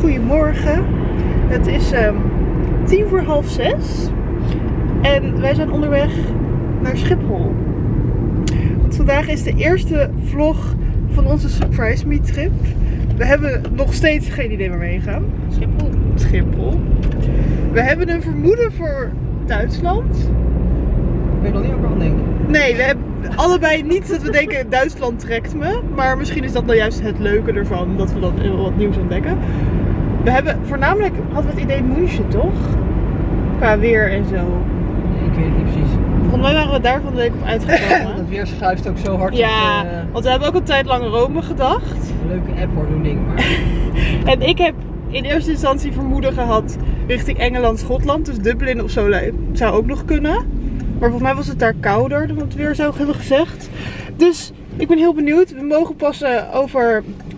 Goedemorgen. Het is 5:10 en wij zijn onderweg naar Schiphol. Want vandaag is de eerste vlog van onze Surprise Me trip. We hebben nog steeds geen idee waar we heen gaan. Schiphol. We hebben een vermoeden voor Duitsland. Ik weet nog niet wat ik aan denk. Nee, we hebben allebei niet dat we denken Duitsland trekt me. Maar misschien is dat nou juist het leuke ervan, dat we dan heel wat nieuws ontdekken. We hebben voornamelijk, hadden we het idee München toch? Qua weer en zo. Nee, ik weet het niet precies. Volgens mij waren we daar van de week op uitgekomen. Dat weer schuift ook zo hard. Ja, dat, want we hebben ook een tijd lang Rome gedacht. een leuke app hoor, zo'n ding. Maar... En ik heb in eerste instantie vermoeden gehad richting Engeland, Schotland. Dus Dublin of zo zou ook nog kunnen. Maar volgens mij was het daar kouder dan het weer zou hebben gezegd. Dus ik ben heel benieuwd. We mogen pas over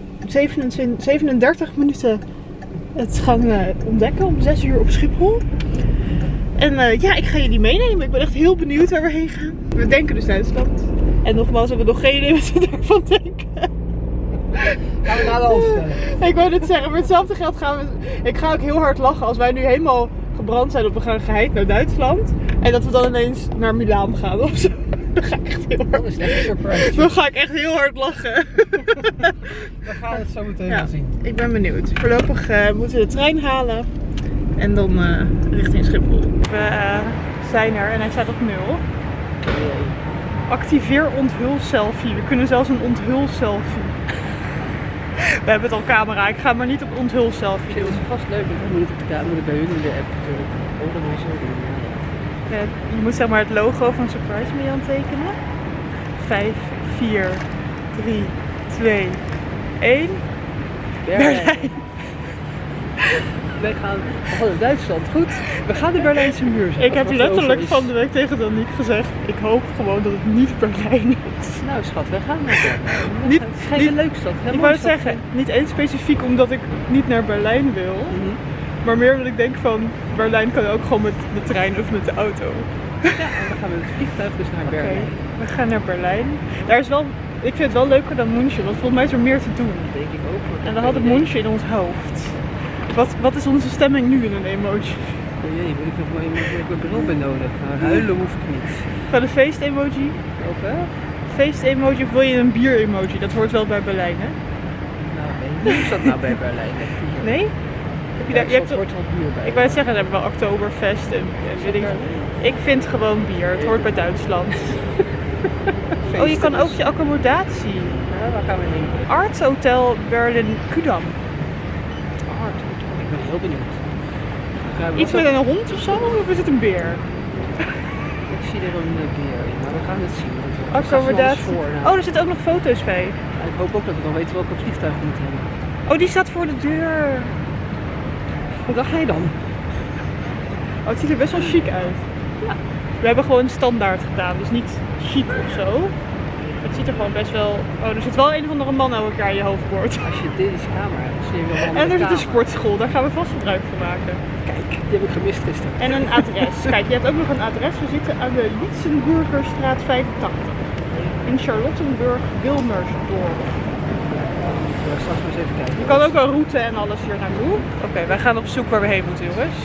37 minuten het gaan ontdekken om 6 uur op Schiphol. En ja, ik ga jullie meenemen. Ik ben echt heel benieuwd waar we heen gaan. We denken dus Duitsland. En nogmaals, we hebben nog geen idee wat we daarvan denken. Gaan we naar de hoofd stellen. Ik wou dit zeggen, maar hetzelfde geld gaan we... Ik ga ook heel hard lachen als wij nu helemaal gebrand zijn op we gaan geheid naar Duitsland. En dat we dan ineens naar Milaan gaan of zo. Dan ga ik echt heel hard... Dat is echt een surprise. Dan ga ik echt heel hard lachen. We gaan het zo meteen wel zien. Ik ben benieuwd. Voorlopig moeten we de trein halen. En dan richting Schiphol. We zijn er en hij staat op 0. Activeer onthul-selfie. We kunnen zelfs een onthul-selfie. We hebben het al camera. Ik ga maar niet op onthul-selfie doen. Het is vast leuk. Dan moet het op de camera, moet het bij hun in de app natuurlijk. Oh, dat moet je zo doen. Je moet zeg maar het logo van Surprise Me aantekenen. 5, 4, 3, 2, 1. Berlijn. Wij gaan naar Duitsland. Goed, we gaan de Berlijnse muur zijn. Ik heb letterlijk van de week tegen Danique gezegd. Ik hoop gewoon dat het niet Berlijn is. Nou schat, wij gaan naar Berlijn. Niet, het is geen leuke stad. Ik wou het zeggen, niet eens specifiek omdat ik niet naar Berlijn wil. Maar meer omdat ik denk van Berlijn kan ook gewoon met de trein of met de auto. Ja, en dan gaan we met het vliegtuig dus naar Berlijn. We gaan naar Berlijn. Daar is wel, ik vind het wel leuker dan München, want volgens mij is er meer te doen. Dat denk ik ook. En dan hadden München in ons hoofd. Wat is onze stemming nu in een emoji? Oh jee, moet ik nog maar mijn bril bij nodig? Nou, huilen hoeft niet. Van de feest-emoji? Ook hè? Feest-emoji of wil je een bier-emoji? Dat hoort wel bij Berlijn, hè? Nou, nee. Hoe is dat nou bij Berlijn? Nee? Heb je daar, je hebt hoort wel bier bij. Ik wou het zeggen, dan hebben we Oktoberfest en weet ik. Ik vind gewoon bier, het hoort bij Duitsland. Oh, je kan ook je accommodatie. Ja, waar gaan we heen? Art Hotel Berlin-Kudamm. Art Hotel, ik ben heel benieuwd. Iets met een hond of zo, of is het een beer? Ik zie er een beer in, maar we gaan het zien. Accommodatie. Oh, er zitten ook nog foto's bij. Ja, ik hoop ook dat we dan weten welke vliegtuig we moeten hebben. Oh, die staat voor de deur. Wat dacht jij dan? Oh, het ziet er best wel chic uit. Ja. We hebben gewoon standaard gedaan, dus niet chic of zo. Het ziet er gewoon best wel... Oh, er zit wel een of andere man elke keer in je hoofdboord. Als je dit is camera, dan zie je wel. En er zit een sportschool, daar gaan we vast gebruik van maken. Kijk, die heb ik gemist gisteren. En een adres. Kijk, je hebt ook nog een adres. We zitten aan de Lietzenburgerstraat 85. In Charlottenburg-Wilmersdorf. We gaan straks maar eens even kijken. Je kan ook een route en alles hier naartoe. Oké, wij gaan op zoek waar we heen moeten, jongens.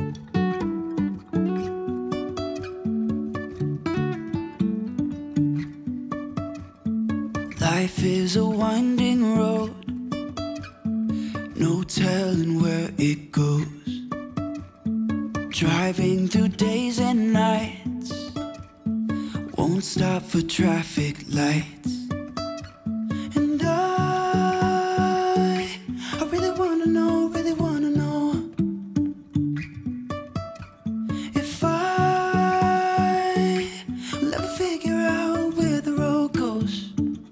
Life is a winding road, no telling where it goes. Driving through days and nights, won't stop for traffic lights. And I really wanna know if I will ever figure out where the road goes.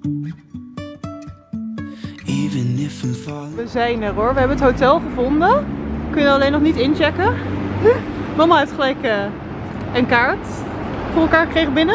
We zijn er hoor, we hebben het hotel gevonden. Kun je alleen nog niet inchecken. Mama heeft gelijk een kaart voor elkaar gekregen binnen.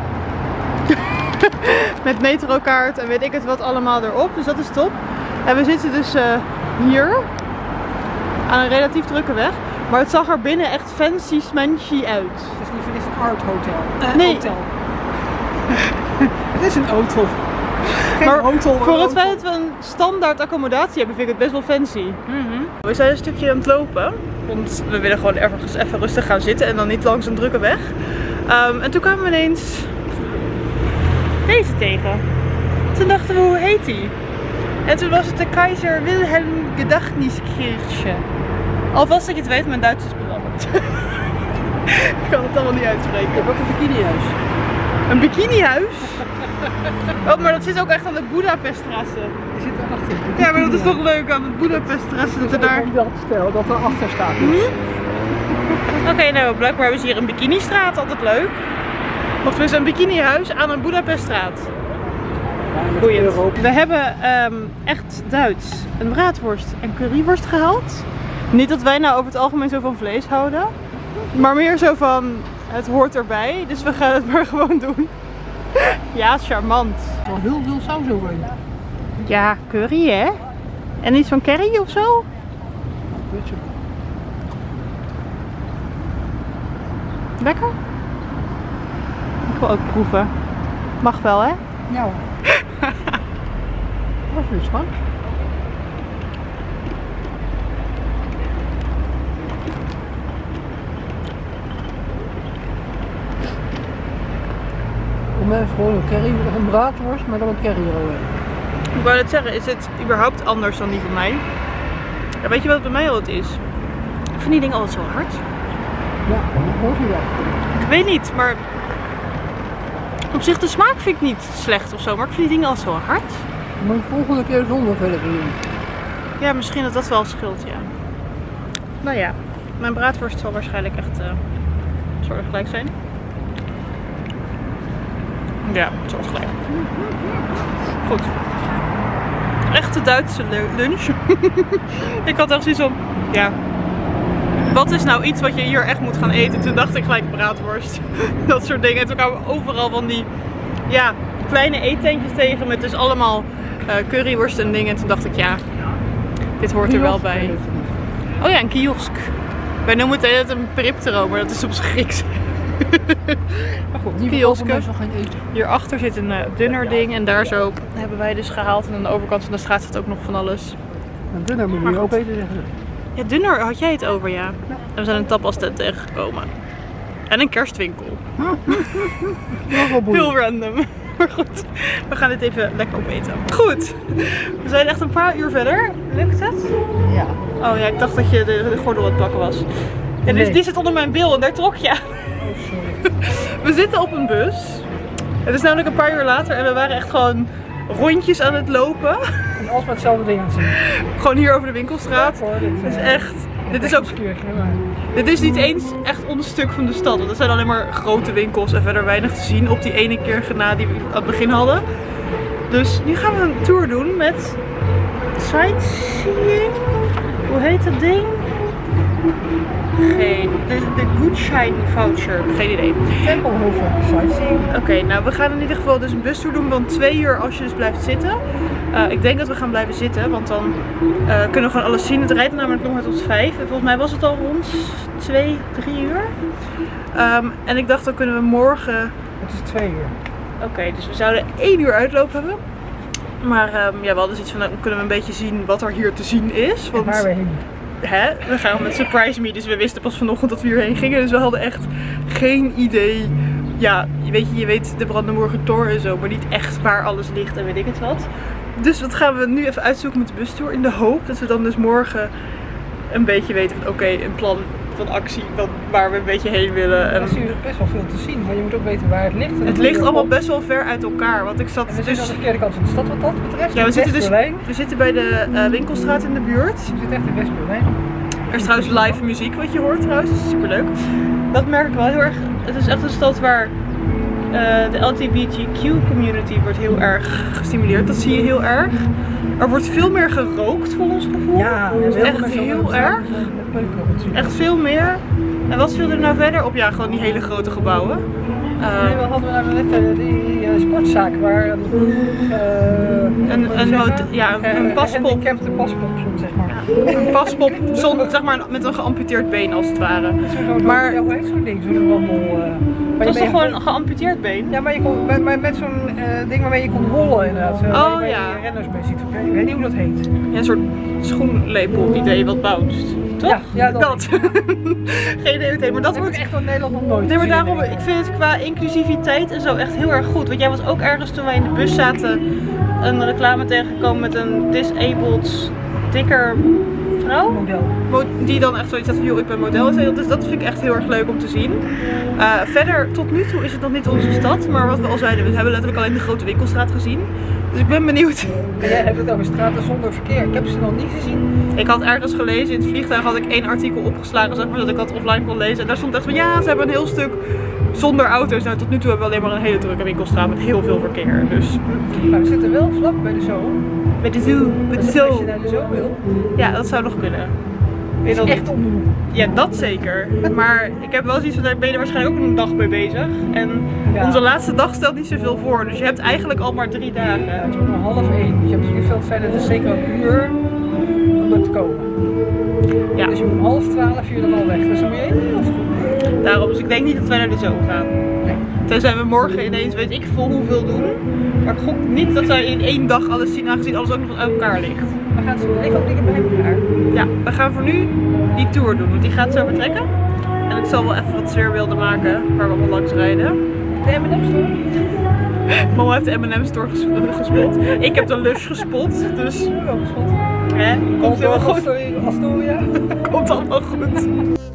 Met metrokaart en weet ik het wat allemaal erop, dus dat is top. En we zitten dus hier aan een relatief drukke weg. Maar het zag er binnen echt fancy smanchy uit. Het is niet een art hotel. Nee. Hotel. Het is een auto. Maar hotel, voor het feit dat we een standaard accommodatie hebben, vind ik het best wel fancy. We zijn een stukje aan het lopen, want we willen gewoon ergens even rustig gaan zitten en dan niet langs een drukke weg. En toen kwamen we ineens deze tegen. Toen dachten we, hoe heet die? En toen was het de Keizer Wilhelm Gedächtniskirche. Alvast dat je het weet, mijn Duits is belabberd. Ik kan het allemaal niet uitspreken. Ik heb ook een bikinihuis. Een bikinihuis? Oh, maar dat zit ook echt aan de Budapeststraße. Die zit erachter. Ja, maar dat is toch leuk aan de Budapeststraße dat er daar... Om dat te stellen dat er achter staat. Oké, nou blijkbaar hebben ze hier een bikinistraat, altijd leuk. Of tenminste een bikinihuis aan een Budapeststraat. Boeiend. We hebben echt Duits een braadworst en curryworst gehaald. Niet dat wij nou over het algemeen zo van vlees houden. Maar meer zo van, het hoort erbij. Dus we gaan het maar gewoon doen. Ja, charmant. Wel heel veel saus overheen. Ja, curry hè? En iets van curry of zo? Weet je. Lekker? Ik wil ook proeven. Mag wel hè? Ja hoor. Dat is weer schat. Voor mij is gewoon een curry, een braadworst, maar dan met curry eroverheen. Ik wou net zeggen, is het überhaupt anders dan die van mij? Ja, weet je wat het bij mij altijd is? Ik vind die dingen altijd zo hard. Ja, dat hoort je wel. Ik weet niet, maar op zich de smaak vind ik niet slecht of zo, maar ik vind die dingen altijd zo hard. Maar de volgende keer zonder verder doen. Ja, misschien dat dat wel scheelt, ja. Nou ja, mijn braadworst zal waarschijnlijk echt soortgelijk zijn. Ja, soortgelijk. Goed. Echte Duitse lunch. Ik had echt zoiets van, ja, wat is nou iets wat je hier echt moet gaan eten? Toen dacht ik gelijk braadworst. Dat soort dingen. En toen kwamen we overal van die, ja, kleine eetentjes tegen met dus allemaal curryworst en dingen. En toen dacht ik, ja, dit hoort er wel bij. Oh ja, een kiosk. Wij noemen het een periptero, maar dat is op z'n Grieks. Maar goed, Die kiosken. meestal geen eten. Hierachter zit een dunner ding en daar zo hebben wij dus gehaald. En aan de overkant van de straat zit ook nog van alles. En dunner moet je Maar ook goed. eten zeggen. Ja, dunner had jij het over, ja. En we zijn een tapas tent tegengekomen. En een kerstwinkel. Heel random. Maar goed, we gaan dit even lekker opeten. Goed, we zijn echt een paar uur verder. Lukt het? Ja. Oh ja, ik dacht dat je de gordel aan het pakken was. Ja, Nee. die zit onder mijn bil en daar trok je aan. Oh, sorry. We zitten op een bus. Het is namelijk een paar uur later en we waren echt gewoon rondjes aan het lopen. En alsmaar hetzelfde ding aan het zien. Gewoon hier over de winkelstraat. Ja, hoor, Het is echt... Dit is ook... Dit is niet eens echt ons stuk van de stad. Want het zijn alleen maar grote winkels en verder weinig te zien op die ene keer na die we aan het begin hadden. Dus nu gaan we een tour doen met sightseeing. Hoe heet dat ding? De Gutschein voucher. Geen idee. Tempelhoven sightseeing. Oké, nou we gaan in ieder geval dus een bustour doen van 2 uur als je dus blijft zitten. Ik denk dat we gaan blijven zitten, want dan kunnen we gewoon alles zien. Het rijdt namelijk nog maar tot 5 en volgens mij was het al rond 2, 3 uur. En ik dacht dan kunnen we morgen... Het is 2 uur. Oké, dus we zouden 1 uur uitloop hebben. Maar ja, we hadden zoiets van, dan kunnen we een beetje zien wat er hier te zien is. Want Waar we heen. we gaan met Surprise Me, dus we wisten pas vanochtend dat we hierheen gingen. Dus we hadden echt geen idee. Ja, je weet de Brandenburger Tor en zo, maar niet echt waar alles ligt en weet ik het wat. Dus dat gaan we nu even uitzoeken met de bustour in de hoop dat we dan dus morgen een beetje weten van oké, een plan van actie waar we een beetje heen willen. Er is hier best wel veel te zien, maar je moet ook weten waar het ligt. Het ligt allemaal best wel ver uit elkaar, want ik zat En we zitten dus... aan de verkeerde kant van de stad wat dat betreft. Ja, West-Berlijn. we zitten bij de winkelstraat in de buurt. We zitten echt in West-Berlijn. Er is trouwens live muziek wat je hoort trouwens, dat is superleuk. Dat merk ik wel heel erg. Het is echt een stad waar de LGBTQ community wordt heel erg gestimuleerd. Dat zie je heel erg. Er wordt veel meer gerookt voor ons gevoel. Ja, echt heel erg. Echt veel meer. En wat viel er nou verder op? Ja, gewoon die hele grote gebouwen. Nee, we hadden nou net die sportzaak waar een een paspop. gehandicapte paspop stond, zeg maar. Ja. Een paspop zonder, zeg maar, met een geamputeerd been als het ware. Maar ja, hoe heet zo'n ding? Zo'n wandel. Dat is toch gewoon een geamputeerd been? Ja, maar je kon, met zo'n ding waarmee je kon rollen inderdaad. Waar je renners mee ziet. Ik weet niet hoe dat heet. Ja, een soort schoenlepel idee wat bounced. Toch? Ja, ja dat. Geen idee meteen, maar dat wordt echt van Nederland nog nooit. Nee, maar daarom, ik vind het qua inclusiviteit en zo echt heel erg goed. Want jij was ook ergens toen wij in de bus zaten een reclame tegengekomen met een disabled dikker vrouw. Model. Die dan echt zoiets had van, joh, ik ben model. Dus dat vind ik echt heel erg leuk om te zien. Verder, tot nu toe is het nog niet onze stad. Maar wat we al zeiden, we hebben letterlijk alleen de grote winkelstraat gezien. Dus ik ben benieuwd. En jij hebt het over straten zonder verkeer. Ik heb ze nog niet gezien. Ik had ergens gelezen, in het vliegtuig had ik 1 artikel opgeslagen, zeg maar, dat ik dat offline kon lezen. En daar stond echt van, ja, ze hebben een heel stuk zonder auto's. Nou, tot nu toe hebben we alleen maar een hele drukke winkelstraat met heel veel verkeer. Dus. Maar we zitten wel vlak bij de zoo. Bij de zoo. Bij de Als zoo. je naar de zoo wil. Ja, dat zou nog kunnen. Is dat echt om de hoek? Ja, dat zeker. Maar ik heb wel zoiets van, daar ben je er waarschijnlijk ook een dag mee bezig. En onze laatste dag stelt niet zoveel voor. Dus je hebt eigenlijk al maar 3 dagen. Het is ook nog 12:30. Je hebt Vliegveld zijn, het is zeker een uur om er te komen. Ja. Dus je moet om 11:30 hier dan al weg. Dus dan moet je even of daarom, dus ik denk niet dat wij naar de zoo gaan. Nee. Tenzij we morgen ineens weet ik veel hoeveel doen. Maar ik gok niet dat wij in 1 dag alles zien, aangezien alles ook nog uit elkaar ligt. We gaan zo liggen ook dingen bij elkaar. Ja, we gaan voor nu die tour doen, want die gaat zo vertrekken. En ik zal wel even wat sfeerbeelden maken waar we allemaal langs rijden. De M&M's door. Mama heeft de M&M's doorgespot. Ik heb de Lush gespot, dus Wel geschot. komt helemaal goed. Astoria. Komt allemaal goed.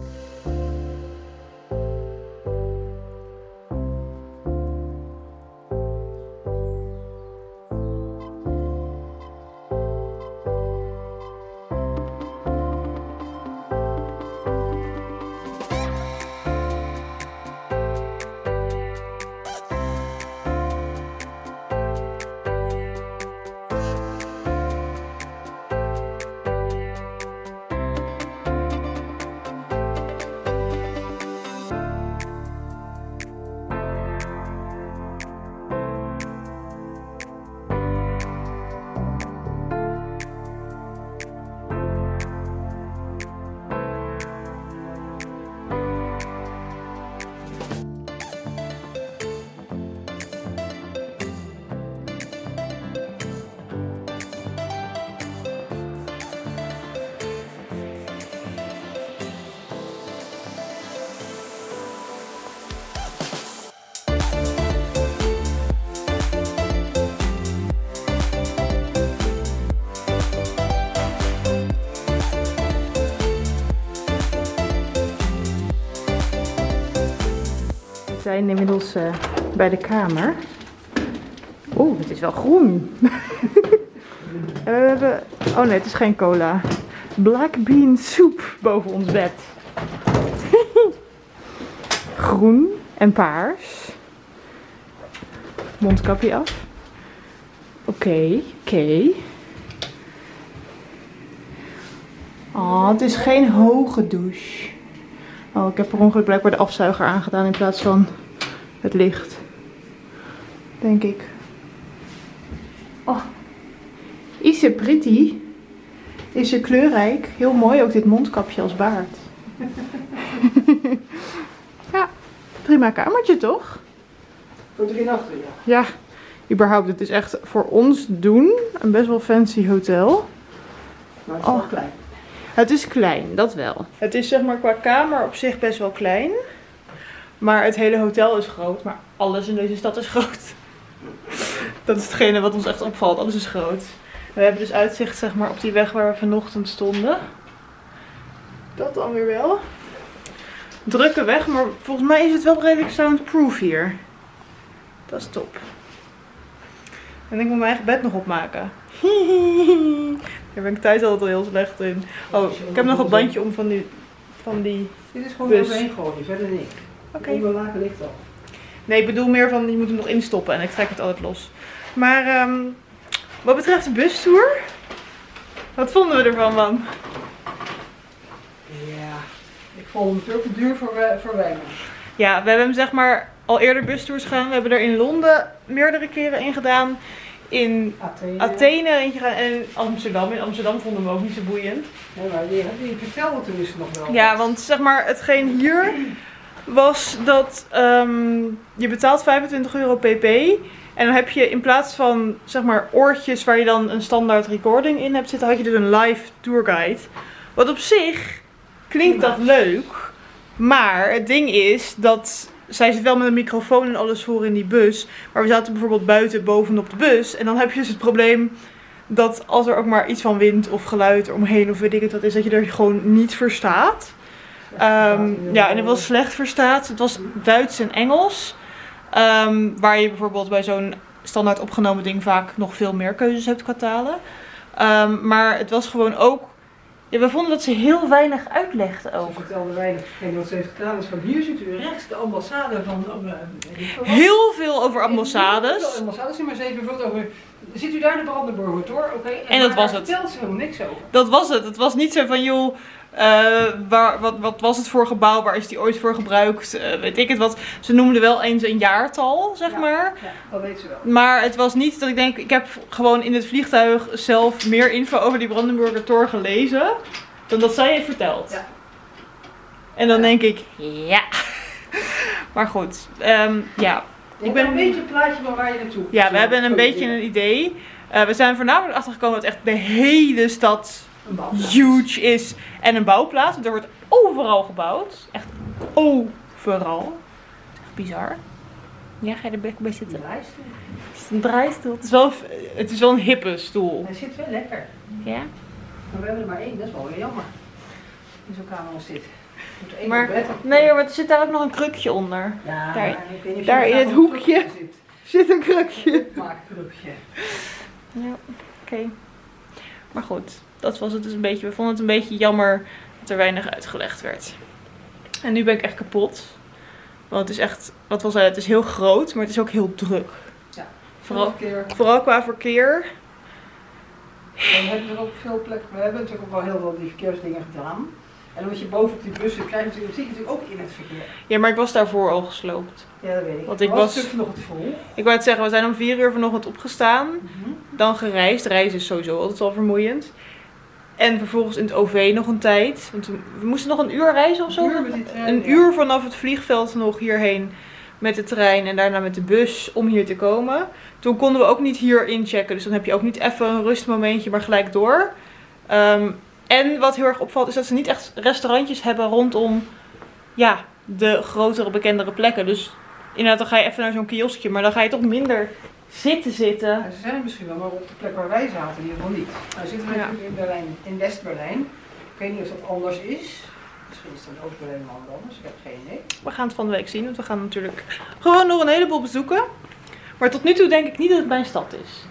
We zijn inmiddels bij de kamer. Oeh, het is wel groen. En we hebben... Oh nee, het is geen cola. Black bean soep boven ons bed. Groen en paars. Mondkapje af. Oké. Oh, het is geen hoge douche. Oh, ik heb per ongeluk blijkbaar de afzuiger aangedaan in plaats van het licht. Denk ik. Oh. Is ze pretty? Is ze kleurrijk? Heel mooi ook dit mondkapje als baard. Ja, prima kamertje toch? Voor 3 nachten, ja. Ja, überhaupt. Het is echt voor ons doen een best wel fancy hotel. Maar het is wel klein. Het is klein, dat wel. Het is zeg maar qua kamer op zich best wel klein. Maar het hele hotel is groot. Maar alles in deze stad is groot. Dat is hetgene wat ons echt opvalt. Alles is groot. We hebben dus uitzicht zeg maar op die weg waar we vanochtend stonden. Dat dan weer wel. Drukke weg, maar volgens mij is het wel redelijk soundproof hier. Dat is top. En ik moet mijn eigen bed nog opmaken. Daar ben ik thuis altijd al heel slecht in. Oh, ik heb nog een bandje om van die Dit is gewoon bus. overheen gooien, verder niet. Oké. Onderlaken ligt al. Nee, ik bedoel meer van je moet hem nog instoppen en ik trek het altijd los. Maar wat betreft de bustour, wat vonden we ervan, man? Ja, ik vond hem veel te duur voor weinig. Ja, we hebben hem zeg maar al eerder bustours gedaan. We hebben er in Londen meerdere keren in gedaan. in Athene eentje gaan en in Amsterdam. In Amsterdam vonden we hem ook niet zo boeiend. Nee, maar die vertelde tenminste nog wel. Ja, want zeg maar, hetgeen hier was dat je betaalt €25 pp. En dan heb je in plaats van zeg maar oortjes waar je dan een standaard recording in hebt zitten, had je dus een live tourguide. Wat op zich klinkt dat leuk, maar het ding is dat zij zit wel met een microfoon en alles voor in die bus. Maar we zaten bijvoorbeeld buiten bovenop de bus. En dan heb je dus het probleem dat als er ook maar iets van wind of geluid omheen of weet ik het wat is, dat je er gewoon niet verstaat. Ja, en het was slecht verstaat. Het was Duits en Engels. Waar je bijvoorbeeld bij zo'n standaard opgenomen ding vaak nog veel meer keuzes hebt qua talen. Maar het was gewoon ook... Ja, we vonden dat ze heel weinig uitlegde ook. Ze vertelde weinig. En wat ze heeft gedaan is van hier ziet u rechts de ambassade van... Heel veel over ambassades. Heel veel ambassades, maar ze heeft bijvoorbeeld over... Ziet u daar de Brandenburger Tor? Oké. En dat was het. Daar vertelt ze helemaal niks over. Dat was het. Het was niet zo van joh... wat was het voor gebouw? Waar is die ooit voor gebruikt? Weet ik het wat. Ze noemden wel eens een jaartal, zeg maar. Ja, dat weet ze wel. Maar het was niet dat ik denk, ik heb gewoon in het vliegtuig zelf meer info over die Brandenburger Tor gelezen dan dat zij heeft verteld. Ja. En dan denk ik, ja. Maar goed, ja. Ik ben een beetje een plaatje van waar je naartoe. Ja, we hebben een beetje een idee. We zijn voornamelijk achtergekomen dat echt de hele stad huge is en een bouwplaats. Want er wordt overal gebouwd. Echt overal. Het is echt bizar. Ja, ga je er bij zitten? Draaistoel. Het is een draaistoel. Het is wel een hippe stoel. Hij zit wel lekker. Ja? Maar we hebben er maar één, dat is wel weer jammer. In zo'n kamer als dit. Moet één Maar, bed op. nee, maar er zit daar ook nog een krukje onder. Ja, Daar- maar ik weet niet of daar je in daar het nog een hoekje. krukje zit. Zit een krukje. Maakkrukje. Ja, oké. Maar goed, dat was het dus een beetje. We vonden het een beetje jammer dat er weinig uitgelegd werd. En nu ben ik echt kapot. Want het is echt, wat we al zeiden, het is heel groot, maar het is ook heel druk. Ja. Vooral qua verkeer. Dan hebben we ook veel plekken. We hebben natuurlijk ook wel heel veel die verkeersdingen gedaan. En dan moet je boven op die bussen krijgen, zie je natuurlijk ook in het verkeer. Ja, maar ik was daarvoor al gesloopt. Ja, dat weet ik. Want ik was was- natuurlijk nog het vol. Ik wou het zeggen, we zijn om 4 uur vanochtend opgestaan. Dan gereisd. Reizen is sowieso altijd wel vermoeiend. En vervolgens in het OV nog een tijd. Want we moesten nog een uur reizen of zo. Een uur met die trein, Een ja. uur vanaf het vliegveld nog hierheen met de trein en daarna met de bus om hier te komen. Toen konden we ook niet hier inchecken. Dus dan heb je ook niet even een rustmomentje, maar gelijk door. En wat heel erg opvalt is dat ze niet echt restaurantjes hebben rondom ja, de grotere, bekendere plekken. Dus inderdaad, dan ga je even naar zo'n kioskje, maar dan ga je toch minder zitten. Ja, ze zijn er misschien wel, maar op de plek waar wij zaten in ieder geval niet. Nou zitten we Ja. natuurlijk in Berlijn, in West-Berlijn. Ik weet niet of dat anders is. Misschien is het in Oost-Berlijn wel anders, ik heb geen idee. We gaan het van de week zien, want we gaan natuurlijk gewoon nog een heleboel bezoeken. Maar tot nu toe denk ik niet dat het mijn stad is.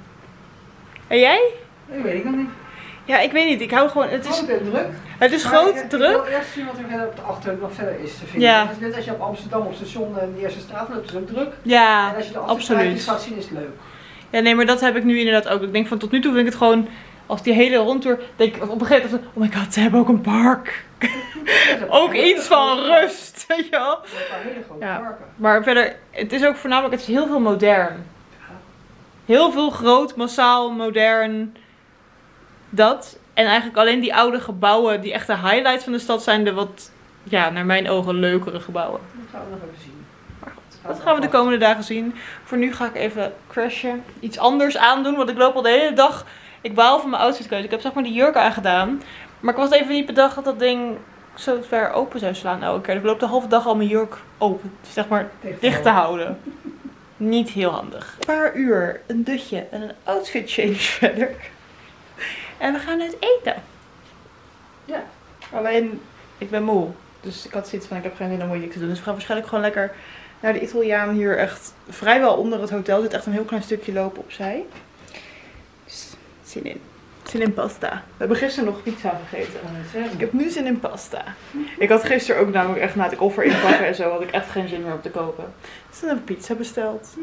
En jij? Dat weet ik nog niet. Ja, ik weet niet. Ik hou gewoon... Het is Groot en druk. Het is Maar groot, ik druk. wil eerst zien wat er verder op de achterhoek nog verder is te vinden. Ja. Het is net als je op Amsterdam op station de eerste straat loopt, is het ook druk. Ja, En als je de achterstraatjes absoluut. gaat zien, is het leuk. Ja, nee, maar dat heb ik nu inderdaad ook. Ik denk van tot nu toe vind ik het gewoon... Als die hele rondtour... Denk ik op een gegeven moment... Oh my god, ze hebben ook een park. Ook iets van rust. Weet je wel? Er zijn een paar hele grote Ja. parken. Maar verder... Het is ook voornamelijk... Het is heel veel modern. Heel veel groot, massaal, modern. Dat. En eigenlijk alleen die oude gebouwen... Die echt de highlight van de stad zijn. De wat... Ja, naar mijn ogen leukere gebouwen. Dat gaan we nog even zien. Maar goed, dat gaan we de komende dagen zien. Voor nu ga ik even crashen. Iets anders aandoen, want ik loop al de hele dag... Ik baal van mijn outfitkeuze. Ik heb zeg maar die jurk aangedaan. Maar ik was even niet bedacht dat dat ding zo ver open zou slaan elke keer. Dus ik loop de halve dag al mijn jurk open. Dus zeg maar dicht te houden. Niet heel handig. Een paar uur, een dutje en een outfit change verder. En we gaan uit eten. Ja. Alleen, ik ben moe. Dus ik had zoiets van, ik heb geen zin om moeilijk te doen. Dus we gaan waarschijnlijk gewoon lekker naar de Italiaan hier echt vrijwel onder het hotel. Er zit echt een heel klein stukje lopen opzij. Dus, zin in. Zin in pasta. We hebben gisteren nog pizza gegeten. Ik heb nu zin in pasta. Ik had gisteren ook namelijk echt na het koffer inpakken en zo had ik echt geen zin meer om te koken. Dus dan hebben we pizza besteld.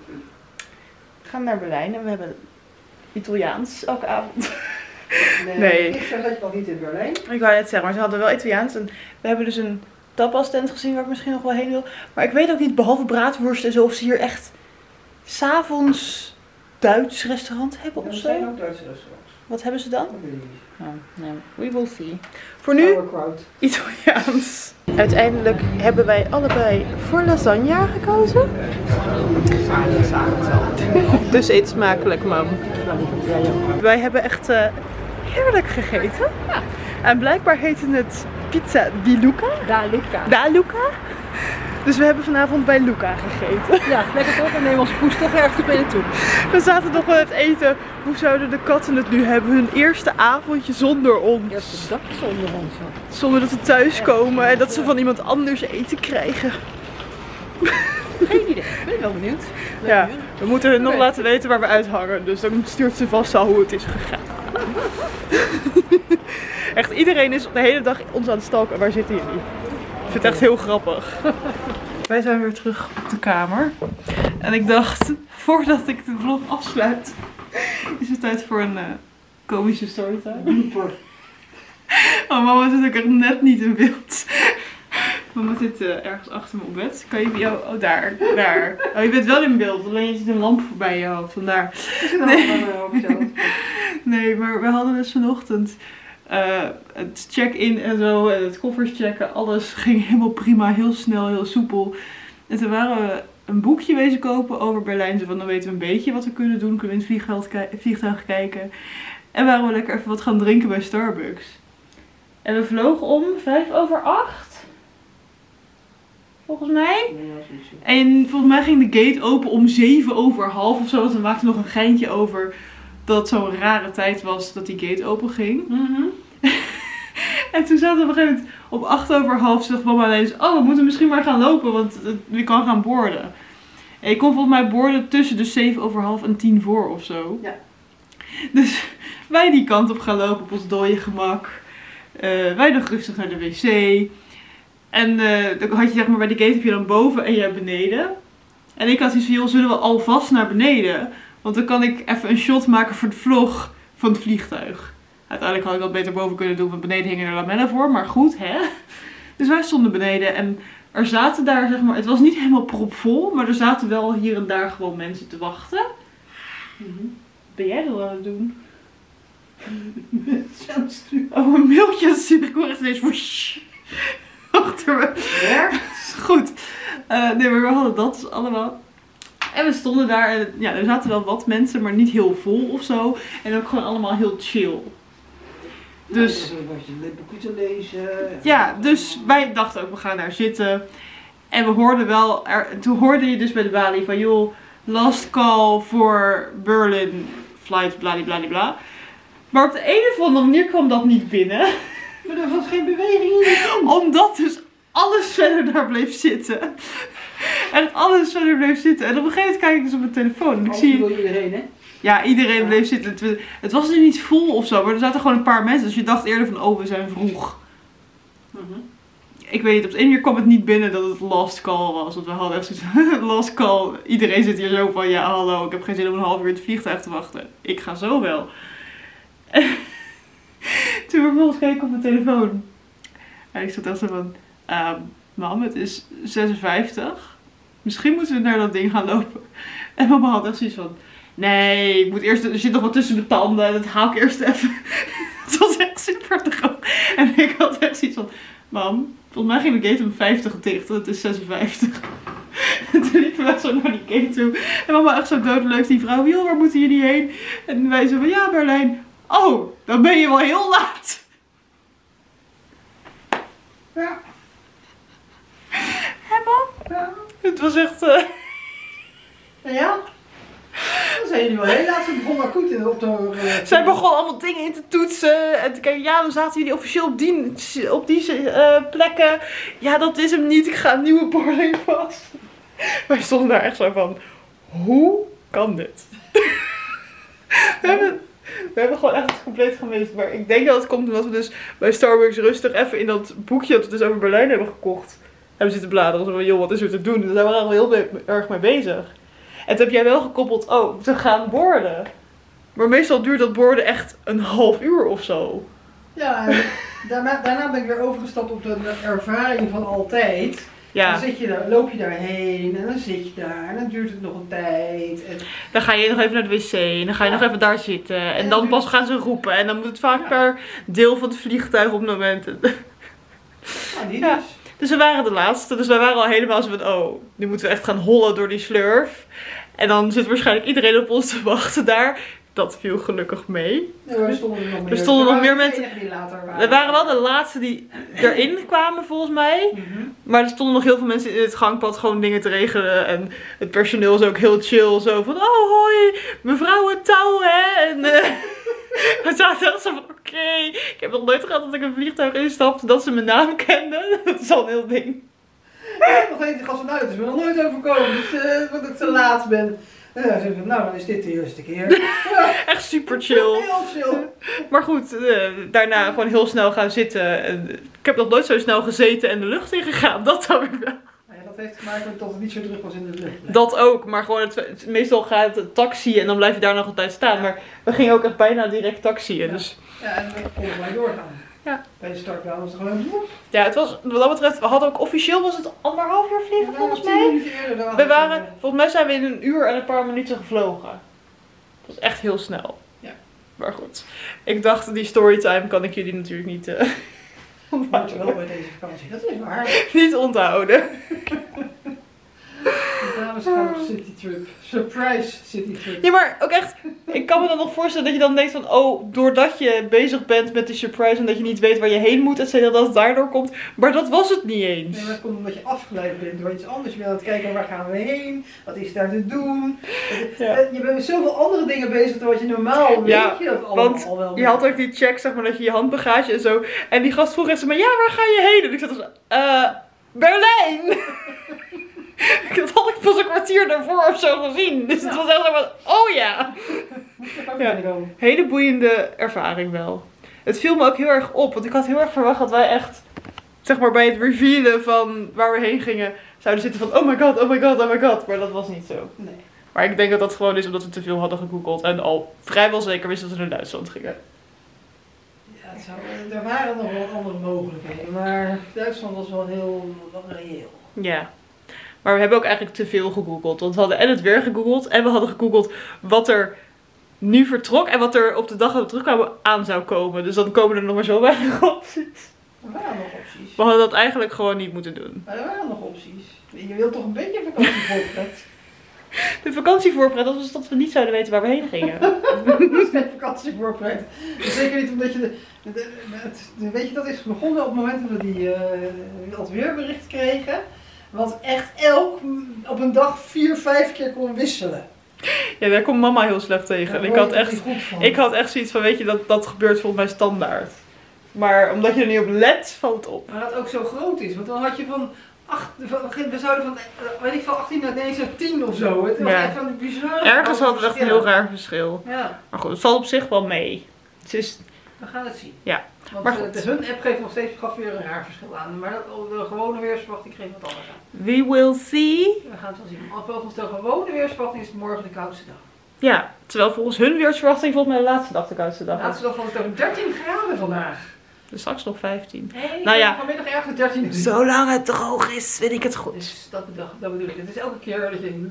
We gaan naar Berlijn en we hebben Italiaans elke avond. Nee. Gisteren zat je nog niet in Berlijn. Ik wou net zeggen, maar ze hadden wel Italiaans. En we hebben dus een tapas tent gezien waar ik misschien nog wel heen wil. Maar ik weet ook niet, behalve braadworst en zo, of ze hier echt 's avonds Duits restaurant hebben of Er zo. zijn ook Duitse restaurants. Wat hebben ze dan? Dat weet ik niet. Oh, nee. We will see. Voor nu Sauerkraut. Italiaans. Uiteindelijk hebben wij allebei voor lasagne gekozen. Dus eet smakelijk, mam. Wij hebben echt heerlijk gegeten. En blijkbaar heette het pizza di Luca. Da Luca. Dus we hebben vanavond bij Luca gegeten. Ja, lekker toch? En nemen ons poes toch ergens mee naartoe. We zaten nog aan het eten. Hoe zouden de katten het nu hebben? Hun eerste avondje zonder ons. Eerst een dakje onder ons. Zonder dat we thuiskomen en dat ze van iemand anders eten krijgen. Geen idee. Ik ben wel benieuwd. Ja, we moeten hun nog laten weten waar we uithangen. Dus dan stuurt ze vast al hoe het is gegaan. Echt, iedereen is de hele dag ons aan het stalken. Waar zitten jullie? Ik vind het echt heel grappig. Wij zijn weer terug op de kamer. En ik dacht, voordat ik de vlog afsluit, is het tijd voor een komische storytime. Oh, mama zit ook echt net niet in beeld. Mama zit ergens achter me op bed. Kan je jou... Oh, daar. Oh, je bent wel in beeld. Alleen je ziet een lamp voorbij je hoofd. Vandaar. Nee, maar we hadden dus vanochtend het check-in en zo. En het koffers checken. Alles ging helemaal prima. Heel snel, heel soepel. En toen waren we een boekje wezen kopen over Berlijn. Zo van, dan weten we een beetje wat we kunnen doen. Kunnen we in het vliegtuig kijken. En waren we lekker even wat gaan drinken bij Starbucks. En we vlogen om 7:05. Volgens mij. En volgens mij ging de gate open om 7:30 of zo. Want we maakten nog een geintje over dat het zo'n rare tijd was dat die gate open ging. En toen zaten we op een gegeven moment op 8:08. Zegt mama ineens, oh, we moeten misschien maar gaan lopen, want je kan gaan boarden. En je kon volgens mij boarden tussen de 7:30 en 10 voor of zo. Ja. Dus wij die kant op gaan lopen op ons dode gemak. Wij nog rustig naar de wc. En dan had je zeg maar bij de gate heb je dan boven en jij beneden. En ik had zoiets van, joh, zullen we alvast naar beneden? Want dan kan ik even een shot maken voor de vlog van het vliegtuig. Uiteindelijk had ik dat beter boven kunnen doen, want beneden hingen er lamellen voor. Maar goed, hè. Dus wij stonden beneden en er zaten daar, zeg maar, het was niet helemaal propvol. Maar er zaten wel hier en daar gewoon mensen te wachten. Ben jij dat aan het doen? Oh, een mailtje aan het sturen. Ik hoor echt ineens woesh. Achter me. Ja? Goed. Nee, maar we hadden dat dus allemaal. En we stonden daar en ja, er zaten wel wat mensen, maar niet heel vol of zo. En ook gewoon allemaal heel chill. Dus te lezen. ja, dus wij dachten ook, we gaan daar zitten. En we hoorden wel, toen hoorde je dus bij de balie van, joh, last call voor Berlin flight bladibladibla. Maar op de een of andere manier kwam dat niet binnen. Maar er was geen beweging in. Omdat dus alles verder daar bleef zitten. En alles verder bleef zitten. En op een gegeven moment kijk ik dus op mijn telefoon. En ik zie... door iedereen, hè? Ja, iedereen bleef zitten. Het was nu niet vol of zo, maar er zaten gewoon een paar mensen. Dus je dacht eerder van, oh, we zijn vroeg. Ik weet niet, op de ene manier kwam het niet binnen dat het last call was. Want we hadden echt zoiets last call. Iedereen zit hier zo van, ja hallo, ik heb geen zin om een half uur in het vliegtuig te wachten. Ik ga zo wel. Toen vervolgens keek ik op mijn telefoon. En ik zat echt zo van, mam, het is 56. Misschien moeten we naar dat ding gaan lopen. En mama had echt zoiets van, nee, ik moet eerst, er zit nog wat tussen mijn tanden. Dat haal ik eerst even. Het was echt super droog. En ik had echt zoiets van, mam, volgens mij ging de gate om 50 dicht. Het is 56. En toen liepen we zo naar die gate toe. En mama echt zo doodleuk, die vrouw, joh, waar moeten jullie heen? En wij zo van, ja, Berlijn. Oh, dan ben je wel heel laat. Ja. Hé, mam? Ja. Het was echt... Ja? Dan zijn jullie wel heel laat. Ze begon maar goed in op de... Zij begon allemaal dingen in te toetsen. En te kijken, ja, dan zaten jullie officieel op die plekken. Ja, dat is hem niet. Ik ga een nieuwe boarding vast. Wij stonden daar echt zo van, hoe kan dit? We hebben gewoon echt compleet gemist. Maar ik denk dat het komt omdat we dus bij Starbucks rustig even in dat boekje dat we dus over Berlijn hebben gekocht, hebben zitten bladeren. Zo van, joh, wat is er te doen? Daar waren we heel erg mee bezig. En toen heb jij wel gekoppeld, oh, te gaan boarden. Maar meestal duurt dat boarden echt een half uur of zo. Ja, en daarna ben ik weer overgestapt op de ervaring van altijd. Dan zit je daar, loop je daarheen en dan zit je daar en dan duurt het nog een tijd. En... Dan ga je nog even naar de wc en dan ga je nog even daar zitten. En dan pas gaan ze roepen. En dan moet het vaak per deel van het vliegtuig op momenten. Ja. Dus we waren de laatste. Dus wij waren al helemaal zo van, oh, nu moeten we echt gaan hollen door die slurf. En dan zit waarschijnlijk iedereen op ons te wachten daar. Dat viel gelukkig mee. Nee, er stonden nog meer, nog meer mensen. Die later waren. We waren wel de laatste die erin kwamen volgens mij. Maar er stonden nog heel veel mensen in het gangpad gewoon dingen te regelen. En het personeel is ook heel chill. Zo van, oh hoi, mevrouw het touw hè. En we zaten echt zo van, oké. Ik heb nog nooit gehad dat ik een vliegtuig instapte dat ze mijn naam kenden. Dat is al een heel ding. Ja, nog eens, die gasten uit. Het is me nog nooit overkomen. Dus dat ik te laat ben. Nou, dan is dit de eerste keer. Echt super chill. Heel chill. Maar goed, daarna gewoon heel snel gaan zitten. En ik heb nog nooit zo snel gezeten en de lucht ingegaan. Dat dan weer wel. Ja, dat heeft gemaakt dat het niet zo druk was in de lucht. Dat ook, maar gewoon meestal gaat het taxi en dan blijf je daar nog een tijd staan. Maar we gingen ook echt bijna direct taxiën. Dus... Ja, en we konden maar doorgaan. Ja. Bij de startbaan was het gewoon... Ja, het was, wat dat betreft, we hadden ook officieel was het 1,5 uur vliegen volgens mij. We waren, volgens mij zijn we in 1 uur en een paar minuten gevlogen. Dat was echt heel snel. Ja. Maar goed, ik dacht die storytime kan ik jullie natuurlijk niet onthouden. Wel bij deze vakantie, dat is waar. Niet onthouden. De dames gaan op citytrip. Surprise citytrip. Ja, maar ook echt, ik kan me dan nog voorstellen dat je dan denkt van, oh, doordat je bezig bent met die surprise en dat je niet weet waar je heen moet, et cetera, dat het daardoor komt. Maar dat was het niet eens. Nee, maar dat komt omdat je afgeleid bent door iets anders. Je bent aan het kijken waar gaan we heen, wat is daar te doen. Ja. Je bent met zoveel andere dingen bezig dan wat je normaal weet. Je dat allemaal want al wel. Je had ook die check, zeg maar, dat je je handbagage en zo. En die gast vroeg echt zo, maar ja, waar ga je heen? En ik zat zo, Berlijn! Dat had ik pas een kwartier daarvoor of zo gezien. Dus het was echt zo van, oh ja. Ja, hele boeiende ervaring wel. Het viel me ook heel erg op, want ik had heel erg verwacht dat wij echt, zeg maar, bij het revealen van waar we heen gingen, zouden zitten van, oh my god, oh my god, oh my god. Maar dat was niet zo. Nee. Maar ik denk dat dat gewoon is omdat we te veel hadden gegoogeld en al vrijwel zeker wisten dat we naar Duitsland gingen. Ja, er waren nog wat andere mogelijkheden, maar Duitsland was wel heel reëel. Ja. Maar we hebben ook eigenlijk te veel gegoogeld. Want we hadden en het weer gegoogeld. En we hadden gegoogeld wat er nu vertrok. En wat er op de dag dat we terugkwamen aan zou komen. Dus dan komen er nog maar zo weinig opties. Er waren nog opties. We hadden dat eigenlijk gewoon niet moeten doen. Maar er waren nog opties. Je wilt toch een beetje vakantievoorpret? De vakantievoorpret, dat was dat we niet zouden weten waar we heen gingen. Dat is geen vakantievoorpret. Zeker niet omdat je weet je, dat is begonnen op het moment dat we dat weerbericht kregen. Want echt op een dag 4-5 keer kon wisselen. Ja, daar komt mama heel slecht tegen. Ja, ik had echt zoiets van, weet je, dat gebeurt volgens mij standaard. Maar omdat je er niet op let, valt het op. Maar dat ook zo groot is. Want dan had je we zouden van, weet ik veel, 18 naar ineens naar 10 of zo. Het was echt van een bizar. Ergens had het echt een heel raar verschil. Ja. Maar goed, het valt op zich wel mee. Het is... We gaan het zien. Ja. Want Maar goed. hun app geeft nog steeds weer een raar verschil aan. Maar de gewone weersverwachting geeft wat anders aan. We will see. We gaan het wel zien. Volgens de gewone weersverwachting is het morgen de koudste dag. Ja, terwijl volgens hun weersverwachting volgens mij de laatste dag de koudste dag De is. laatste dag was het over 13 graden vandaag. Dus straks nog 15. Nee, Nou ja. vanmiddag ergens 13. Zolang het droog is, vind ik het goed. Dus dat bedoel ik. Het is elke keer dat je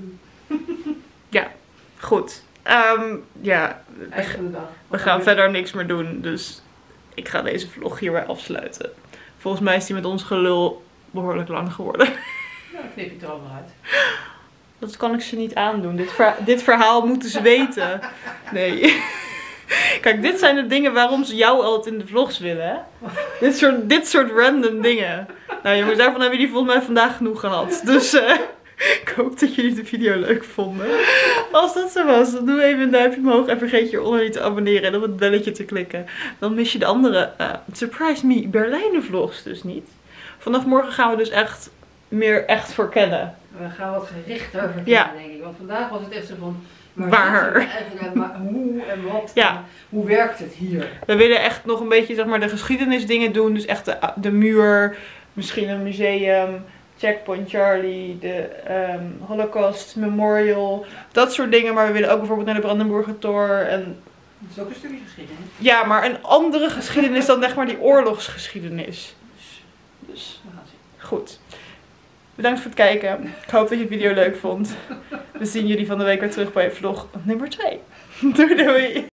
Goed. Ja, eind van de dag. we gaan verder niks meer doen. Dus ik ga deze vlog hierbij afsluiten. Volgens mij is die met ons gelul behoorlijk lang geworden. Nou, dan knip je het er allemaal uit. Dat kan ik ze niet aandoen. Dit verhaal moeten ze weten. Nee. Kijk, dit zijn de dingen waarom ze jou altijd in de vlogs willen, hè? Dit soort random dingen. Nou jongens, daarvan hebben jullie volgens mij vandaag genoeg gehad. Dus ik hoop dat jullie de video leuk vonden. Als dat zo was, dan doe even een duimpje omhoog. En vergeet je hieronder niet te abonneren en op het belletje te klikken. Dan mis je de andere Surprise Me Berlijnen vlogs dus niet. Vanaf morgen gaan we dus echt voor kennen. We gaan wat gerichter verkennen, Ja. denk ik. Want vandaag was het echt zo van... Waar? Hoe en wat? Ja. En hoe werkt het hier? We willen echt nog een beetje, zeg maar, de geschiedenisdingen doen. Dus echt de muur, misschien een museum, Checkpoint Charlie, de Holocaust Memorial. Dat soort dingen. Maar we willen ook bijvoorbeeld naar de Brandenburger Tor. En... Dat is ook een stukje geschiedenis. Ja, maar een andere geschiedenis dan, zeg maar, die oorlogsgeschiedenis. Dus we gaan zien. Goed. Bedankt voor het kijken. Ik hoop dat je de video leuk vond. We zien jullie van de week weer terug bij vlog nummer 2. Doei doei!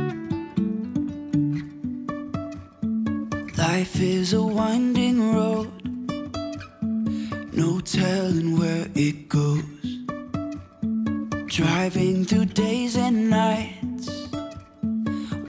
Life is a winding road.